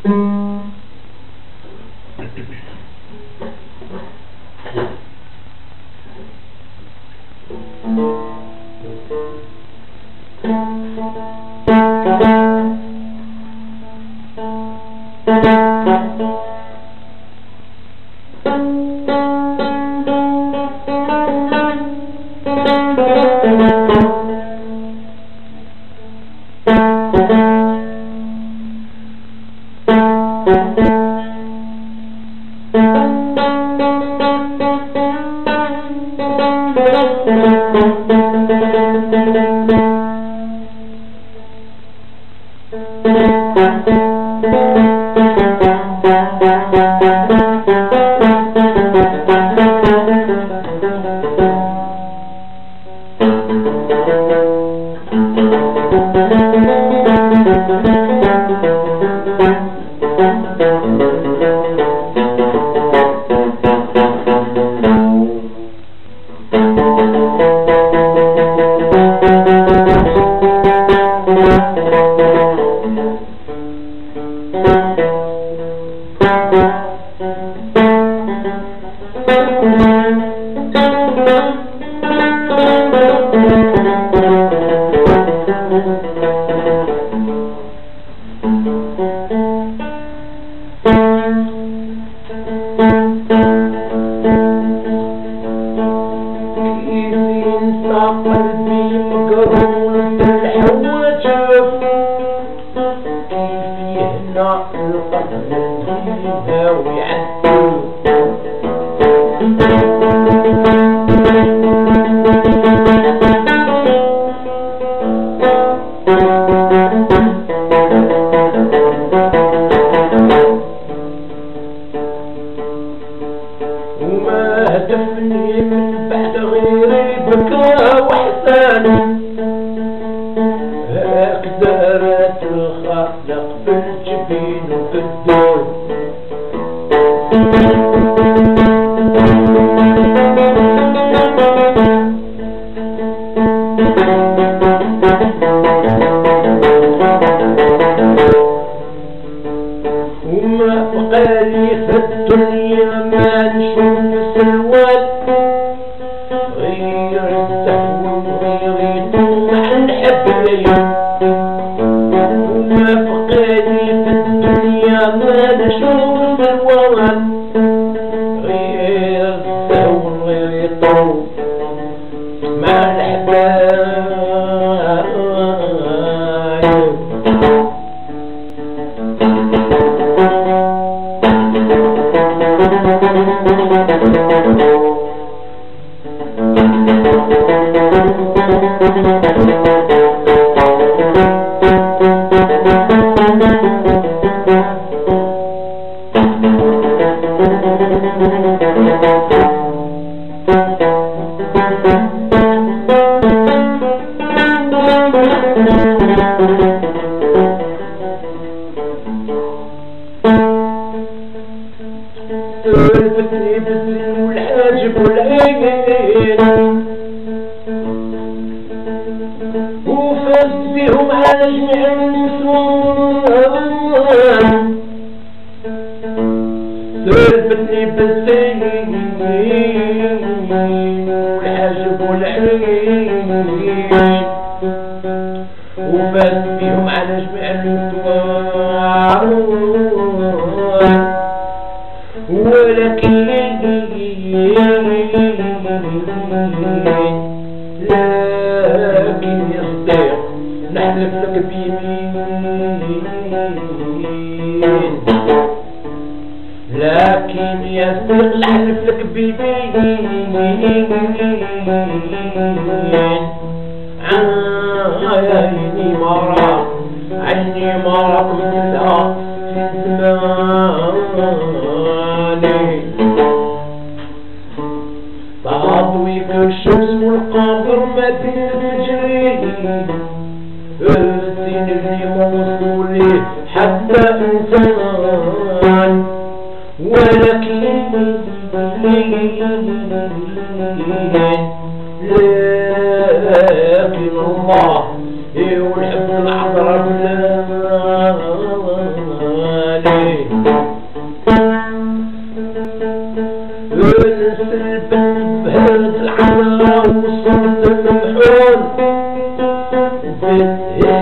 الله يحب العذراء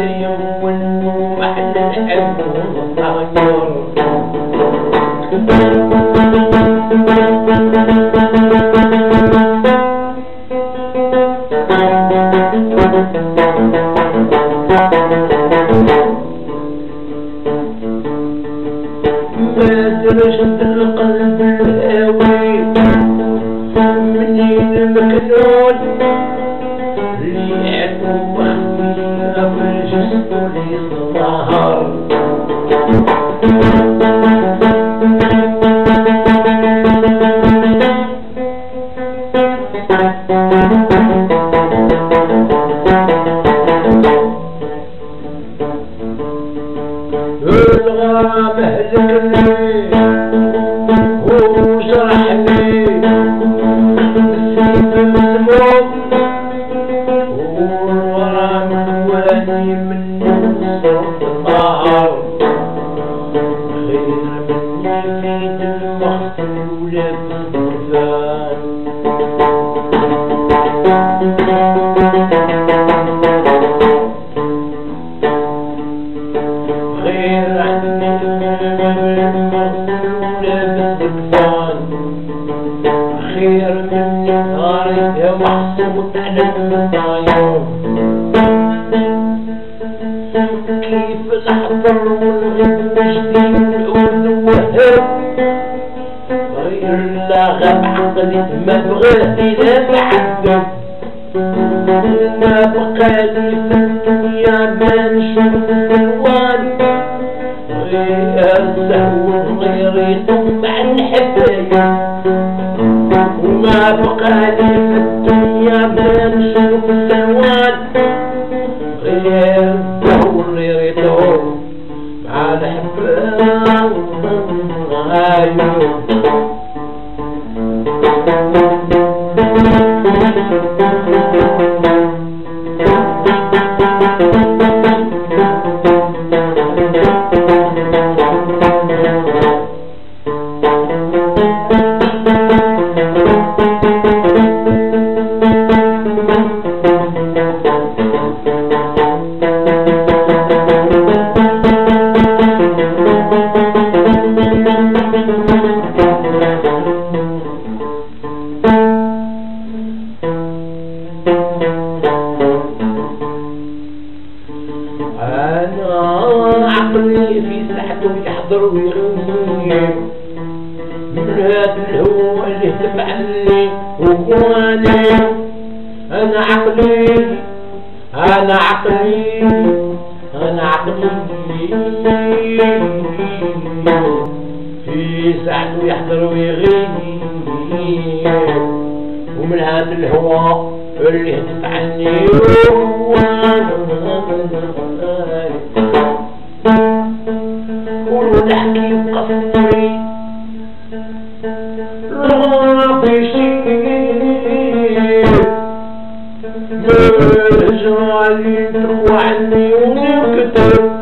يوم احنا نحبهم اكتر. درجة القلب الهاوي منين مكنون اللي عدو مخفيها في الجسم اللي ظهر. الغرام هلكني وجرحني بالسيف المسموم والغرام الواني مني وصرت النهار. خير مني في المغسل ولابس برفان. غير عني ولابس كفان. خير مني نهاري محسوط على النايم. كيف الحضر والغد جديد والعود وهب. غير لا غاب عقلي ما بغاه إلا بعذب. وما بقالي في الدنيا ما نشوف الألوان غير سهو غير يطم مع الحبايب. وما بقالي في الدنيا ما نشوف الألوان غير سهو غير يطم مع الحبايب. أنا عقلي في ساحته يحضر ويغني من هاد الهوى اللي تبعني وقواني. أنا عقلي أنا عقلي أنا عقلي في ساحته يحضر ويغني ومن هاد الهوى اللي هتف عني. قولوا نحكي بقصري الغراب يشيل جرالي تروى عني ونكتب.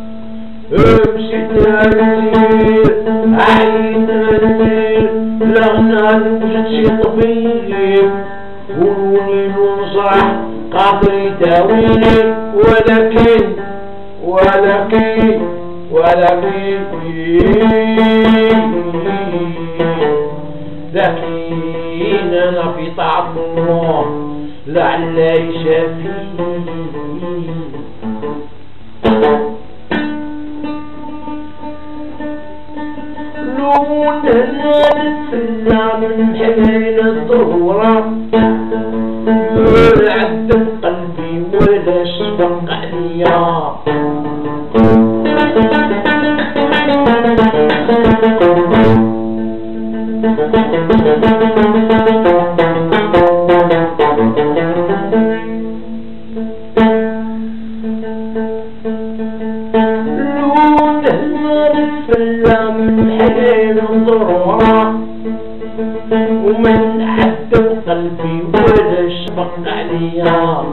مشيت نسير عيد نسير لغنى وجد شي طبيب قولوني المصرح قادر يداويني. ولكن لكن أنا في طاعة الله لعل يشافيني. لون هنا نتسلى من حين الظهورة ما عدم قلبي ولا شفق عليا. لون هنا نتسلى من حين الظهورة ومن عدم قلبي ولا شفق عليا.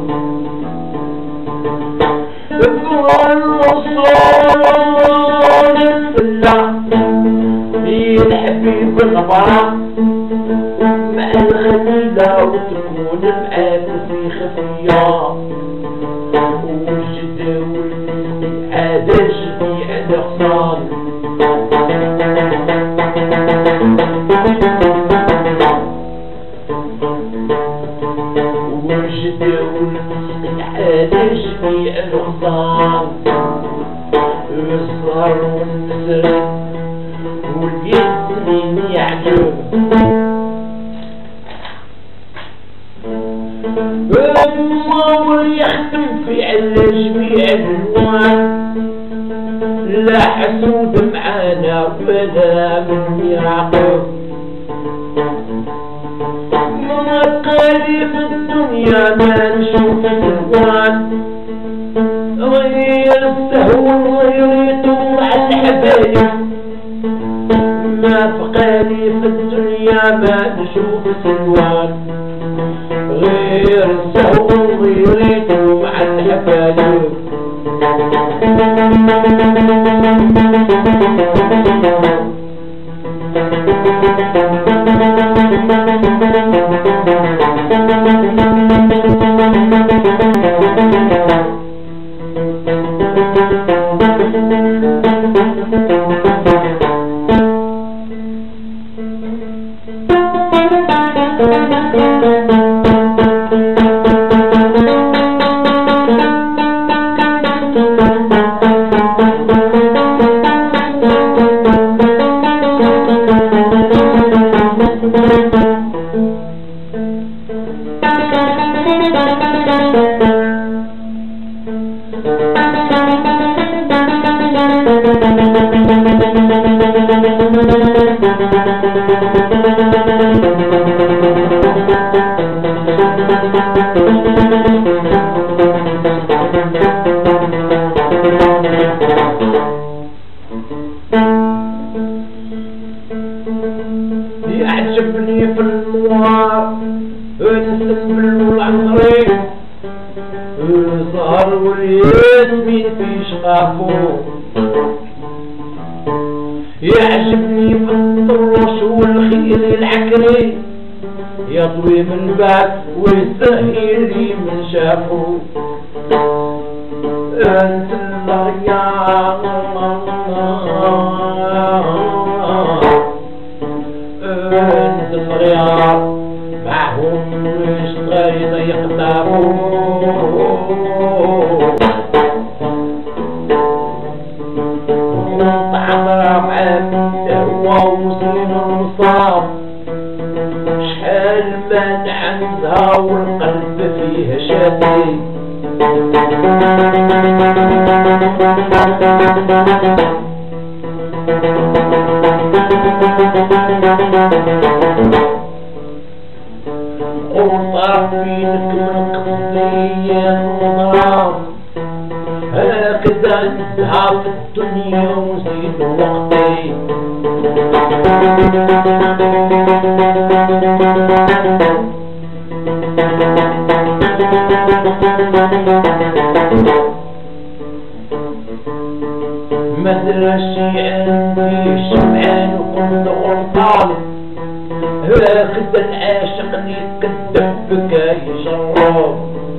الوصول السلا الحبيب الغبرة مع الغنيلة وتكون معاك في خفية. وجد جميع الأغصان وجد ونسكن على جميع الأغصان الصغر والنسر والياسمين يعجب المصور يختم في على جميع الألوان لا حسود معانا ولا من يعقب ما قالي في الدنيا ما نشوف الألوان غير السهو وغيريته مع الحبايب ما بقالي في الدنيا ما نشوف الألوان غير السهو وغيريته مع الحبايب يعجبني في النوار نسبل والعمري الزهر والياسمين في شقافو يعجبني في الطروش والخيل العكري يطوي من بعد ويسهل لي من شافو انت الغيار انت الغيار معهم مش غير يقدروا ونطعم ربعك هو وزين المصاب شحال ما عندها والقلب فيها شادي وطرف فينك من قصدي النظام هكذا نزهى في الدنيا وزين وقتي مدرسي عندي شمعان وكل غلطان هكذا العاشق يتكذب بك يجرب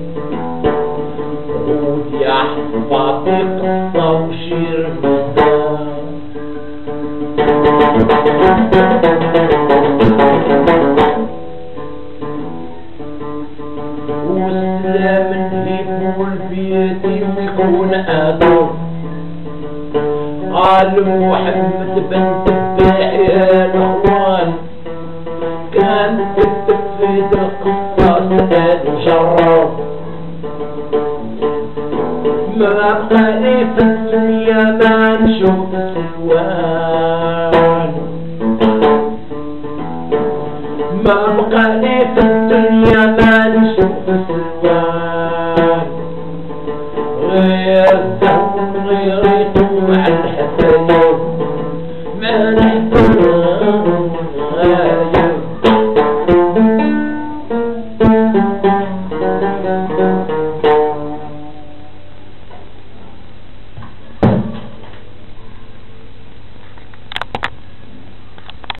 عود يا حفاظي قصة وشير مزان والسلام اللي يقول بيدي ويكون آدم قال محمد بن تباعي الاخوان كان كتب في القصة سأل وشرب ما بقى لي في الدنيا ما